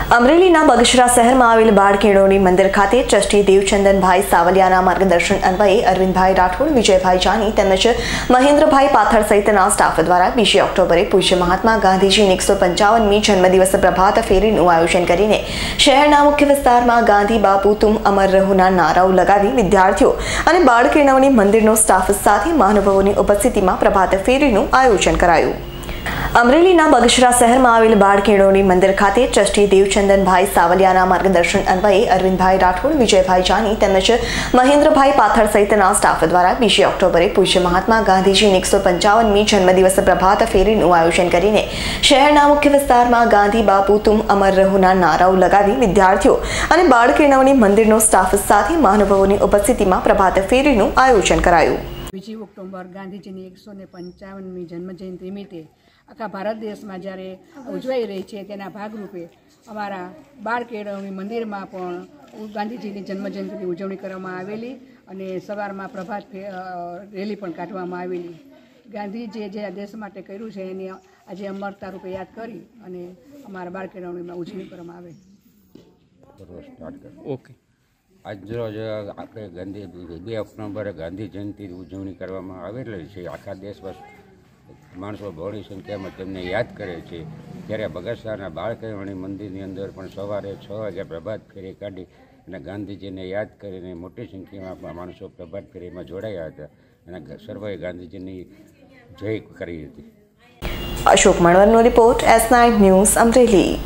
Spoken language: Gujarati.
અમરેલીના બગસરા શહેરમાં આવેલ બાળ કેળવણી મંદિર ખાતે ટ્રસ્ટી દેવચંદનભાઈ સાવલિયાના માર્ગદર્શન અન્વયે અરવિંદભાઈ રાઠોડ, વિજયભાઈ જાની તેમજ મહેન્દ્રભાઈ પાથર સહિતના સ્ટાફ દ્વારા 2 ઓક્ટોબરે પૂજ્ય મહાત્મા ગાંધીજીની 155મી જન્મદિવસ પ્રભાત ફેરીનું આયોજન કરીને શહેરના મુખ્ય વિસ્તારમાં ગાંધી બાપુ તુમ અમર રહોના નારાઓ લગાવી વિદ્યાર્થીઓ અને બાળ કેળવણી મંદિરનો સ્ટાફ સાથે મહાનુભાવોની ઉપસ્થિતિમાં પ્રભાત ફેરીનું આયોજન કરાયું। અમરેલીના બગસરા શહેરમાં આવેલ બાળ કેળવણી મંદિર ખાતે ટ્રસ્ટી દેવચંદનભાઈ સાવલિયાના માર્ગદર્શન અન્વયે અરવિંદભાઈ રાઠોડ, વિજયભાઈ જાની તેમજ મહેન્દ્રભાઈ પાથર સહિતના સ્ટાફ દ્વારા 2 ઓક્ટોબરે પૂજ્ય મહાત્મા ગાંધીજીની 155મી જન્મદિવસ પ્રભાત ફેરીનું આયોજન કરીને શહેરના મુખ્ય વિસ્તારમાં ગાંધી બાપુ તુમ અમર રહોના નારાઓ લગાવી વિદ્યાર્થીઓ અને બાળ કેળવણી મંદિરનો સ્ટાફ સાથે મહાનુભાવોની ઉપસ્થિતિમાં પ્રભાત ફેરીનું આયોજન કરાયું। 2 ઓક્ટોબર ગાંધીજીની 155મી જન્મજયંતિ નિમિત્તે આખા ભારત દેશમાં જ્યારે ઉજવાઈ રહી છે તેના ભાગરૂપે અમારા બાળ કેળવણી મંદિરમાં પણ ગાંધીજીની જન્મજયંતિની ઉજવણી કરવામાં આવેલી અને સવારમાં પ્રભાત રેલી પણ કાઢવામાં આવેલી। ગાંધીજીએ જે આ દેશ માટે કર્યું છે એની આજે અમરતા રૂપે યાદ કરી અને અમારા બાળ કેળવણીમાં ઉજવણી કરવામાં આવે। ઓકે, આજરોજ આપણે 2 ઓક્ટોબરે ગાંધી જયંતિ ઉજવણી કરવામાં આવેલી છે। આખા દેશમાં માણસો બહોળી સંખ્યામાં તેમને યાદ કરે છે। ત્યારે બગસરાના બાળ કેળવણી મંદિરની અંદર પણ સવારે 6 વાગે પ્રભાત ફેરી કાઢી અને ગાંધીજીને યાદ કરીને મોટી સંખ્યામાં માણસો પ્રભાત ફેરીમાં જોડાયા હતા અને સર્વે ગાંધીજીની જય કરી હતી। અશોક મણવરનો રિપોર્ટ, S9 ન્યૂઝ, અમરેલી।